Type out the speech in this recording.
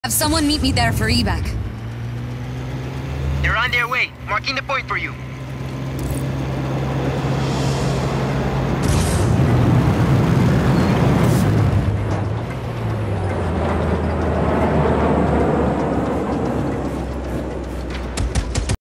Have someone meet me there for evac. They're on their way, marking the point for you.